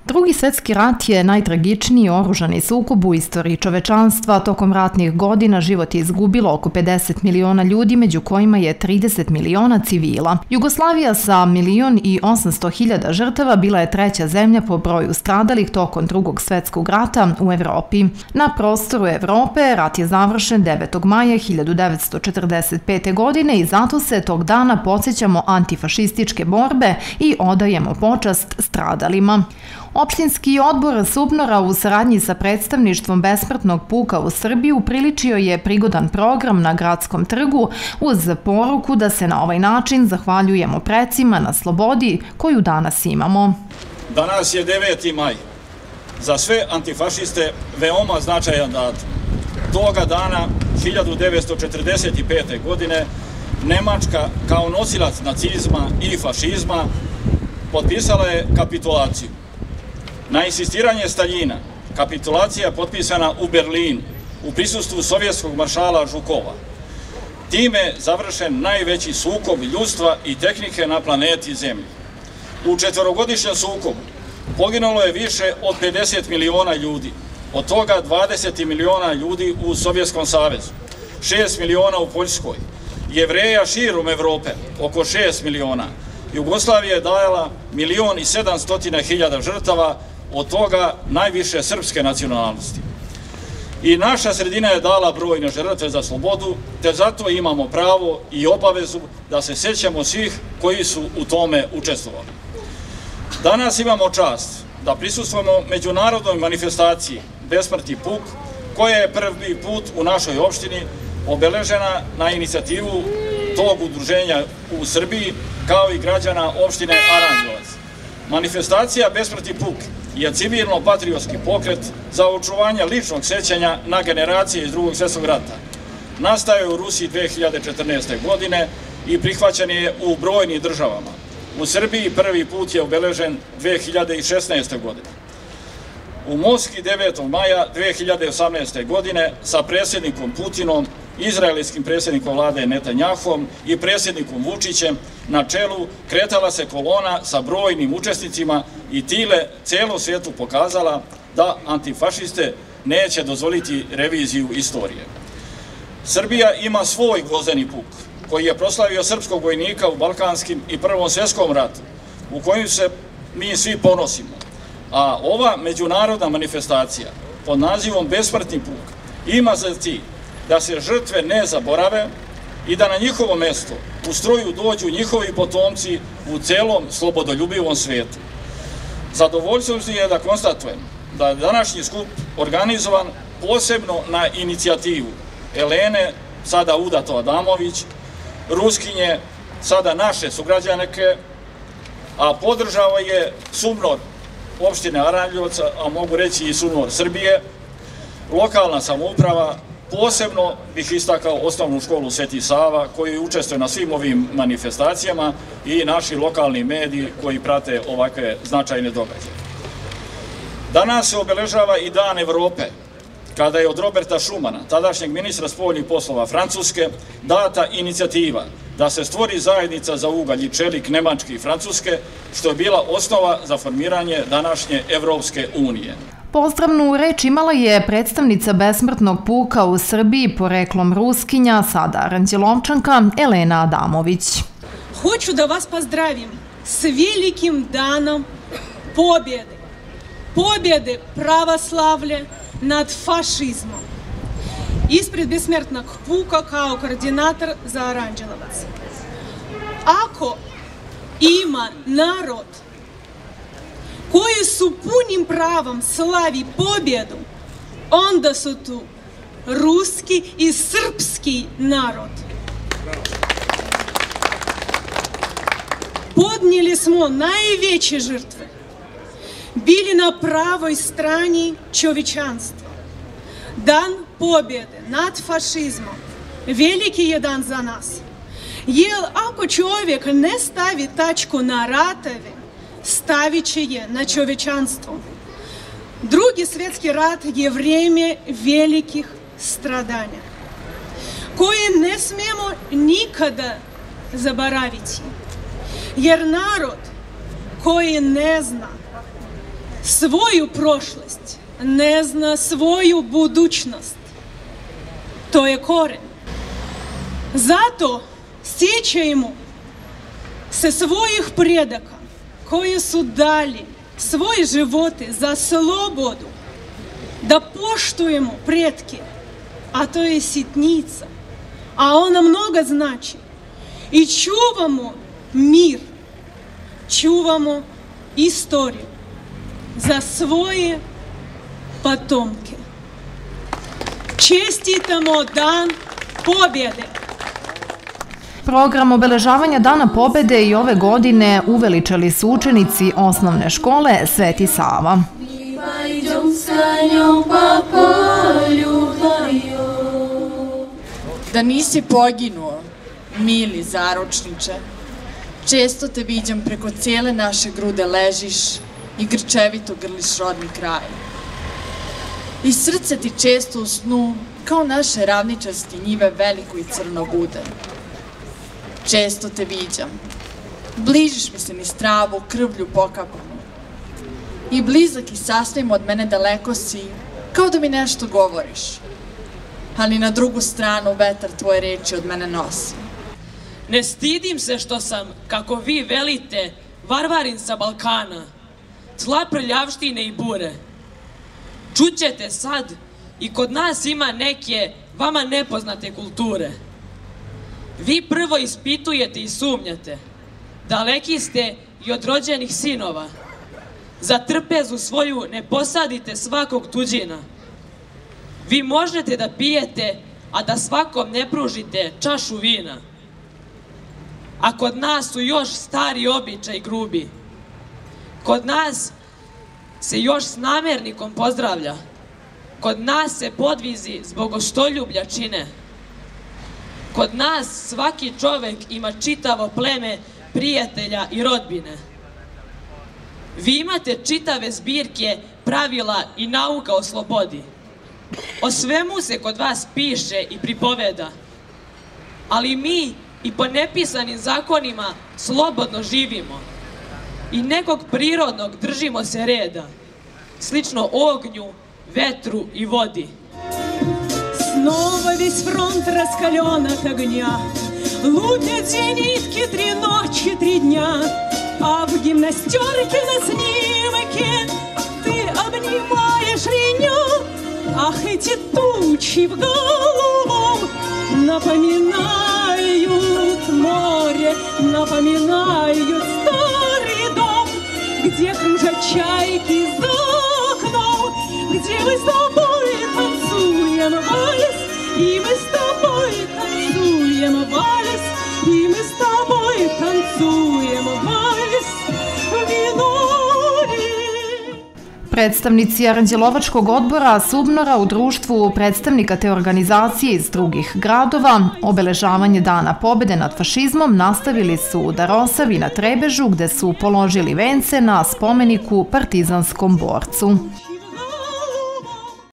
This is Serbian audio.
Drugi svjetski rat je najtragičniji oružani sukob u istoriji čovečanstva. Tokom ratnih godina život je izgubilo oko 50 miliona ljudi, među kojima je 30 miliona civila. Jugoslavija sa 1.800.000 žrtava bila je treća zemlja po broju stradalih tokom Drugog svjetskog rata u Evropi. Na prostoru Evrope rat je završen 9. maja 1945. godine i zato se tog dana podsjećamo antifašističke borbe i odajemo počast stradalima. Opštinski odbor Subnora u saradnji sa predstavništvom Besmrtnog puka u Srbiji upriličio je prigodan program na Gradskom trgu uz poruku da se na ovaj način zahvaljujemo precima na slobodi koju danas imamo. Danas je 9. maj. Za sve antifašiste veoma značajan datum. Toga dana 1945. godine Nemačka kao nosilac nacizma i fašizma potpisala je kapitulaciju. Na insistiranje Staljina, kapitulacija je potpisana u Berlinu u prisustvu sovjetskog maršala Žukova. Time je završen najveći sukob ljudstva i tehnike na planeti Zemlji. U četvorogodišnjem sukobu poginulo je više od 50 miliona ljudi, od toga 20 miliona ljudi u Sovjetskom savezu, 6 miliona u Poljskoj, Jevreja širom Evrope oko 6 miliona. Jugoslavija je dala 1.700.000 žrtava, od toga najviše srpske nacionalnosti. I naša sredina je dala brojne žrtve za slobodu, te zato imamo pravo i obavezu da se sećamo svih koji su u tome učestvovali. Danas imamo čast da prisustvujemo međunarodnoj manifestaciji Besmrtni puk, koja je prvi put u našoj opštini obeležena na inicijativu tog udruženja u Srbiji, kao i građana opštine Aranđelovac. Manifestacija Besmrtni puk je civilno-patriotski pokret za očuvanje ličnog sećanja na generacije iz Drugog svjetskog rata. Nastao je u Rusiji 2014. godine i prihvaćen je u brojnim državama. U Srbiji prvi put je obeležen 2016. godine. U Moskvi 9. maja 2018. godine sa predsjednikom Putinom, izraelskim predsjednikom vlade Netanjahom i predsjednikom Vučićem na čelu kretala se kolona sa brojnim učesnicima i time celom svijetu pokazala da antifašiste neće dozvoliti reviziju istorije. Srbija ima svoj gvozdeni puk koji je proslavio srpskog vojnika u Balkanskim i Prvom svjetskom ratu, u kojem se mi svi ponosimo. A ova međunarodna manifestacija pod nazivom Besmrtni puk ima za cilj da se žrtve ne zaborave i da na njihovo mesto u stroju dođu njihovi potomci u celom slobodoljubivom svijetu. Zadovoljstvo je da konstatujem da je današnji skup organizovan posebno na inicijativu Elene, sada udato Adamović, Ruskinje, sada naše sugrađanke, a podržao je Subnor opštine Aranđelovac, a mogu reći i Subnor Srbije, lokalna samouprava, posebno bih istakao osnovnu školu Sveti Sava koji učestvuje na svim ovim manifestacijama i naši lokalni mediji koji prate ovakve značajne događaje. Danas se obeležava i Dan Evrope, kada je od Roberta Šumana, tadašnjeg ministra spoljnih poslova Francuske, data inicijativa da se stvori zajednica za ugalj i čelik Nemačke i Francuske, što je bila osnova za formiranje današnje Evropske unije. Pozdravnu reč imala je predstavnica Besmrtnog puka u Srbiji poreklom Ruskinja, sada Aranđelovčanka, Elena Adamović. Hoću da vas pozdravim s velikim danom pobjede. Pobjede pravoslavlje nad fašizmom. Ispred Besmrtnog puka kao koordinator za Aranđelovac. Ako ima narod koji su punim pravom slavi pobjedu, onda su tu ruski i srpski narod. Podnijeli smo najveće žrtve, bili na pravoj strani čovječanstva. Dan pobjede nad fašizmom veliki je dan za nas. Jer ako čovjek ne stavi tačku na ratove, stavit će je na čovječanstvo. Drugi svjetski rat je vrijeme velikih stradanja, koje ne smijemo nikada zaboraviti. Jer narod koji ne zna svoju prošlost, ne zna svoju budućnost. To je koren. Zato sjećajmo se svojih predaka koji su dali svoje živote za slobodu, da poštujemo pretke, a to je sitnica, a ona mnogo znači. I čuvamo mir, čuvamo istoriju za svoje potomke. Čestitamo Dan pobjede! Program obeležavanja Dana pobjede i ove godine uveličali su učenici osnovne škole Sveti Sava. Da nisi poginuo, mili zaručniče, često te viđam preko cijele naše grude ležiš i grčevito grliš rodni kraj. I srce ti često u snu, kao naše ravničarske njive veliko i crno bude. Često te viđam, bližiš mi se niz travu, krvlju pokapanu. I blizak i sasvim od mene daleko si, kao da mi nešto govoriš. Ali na drugu stranu vetar tvoje reči od mene nosi. Ne stidim se što sam, kako vi velite, varvarin sa Balkana, tla prljavštine i bure. Čućete sad, i kod nas ima neke vama nepoznate kulture. Vi prvo ispitujete i sumnjate, daleki ste i od rođenih sinova. Za trpezu svoju ne posadite svakog tuđina. Vi možete da pijete, a da svakom ne pružite čašu vina. A kod nas su još stari običaj grubi. Kod nas se još s namernikom pozdravlja. Kod nas se podvizi zbog oštoljublja čine. Kod nas svaki čovek ima čitavo pleme prijatelja i rodbine. Vi imate čitave zbirke pravila i nauka o slobodi. O svemu se kod vas piše i pripoveda. Ali mi i po nepisanim zakonima slobodno živimo. I nekog prirodnog držimo se reda, slično ognju, vetru и води. Снова весь фронт раскален от огня, лунят зенитки 3 ночи, 3 дня, а в гимнастерке на снимке ты обнимаешь меня. Ах, эти тучи в голубом напоминают море, напоминают старый дом, где кружат чайки за окном, где мы с тобой танцуем вальс, и мы с тобой танцуем вальс, и мы с тобой танцуем вальс в миноре. Predstavnici Aranđelovačkog odbora SUBNOR-a u društvu predstavnika te organizacije iz drugih gradova obeležavanje Dana pobjede nad fašizmom nastavili su u Darosavi na Trebežu, gde su položili vence na spomeniku partizanskom borcu.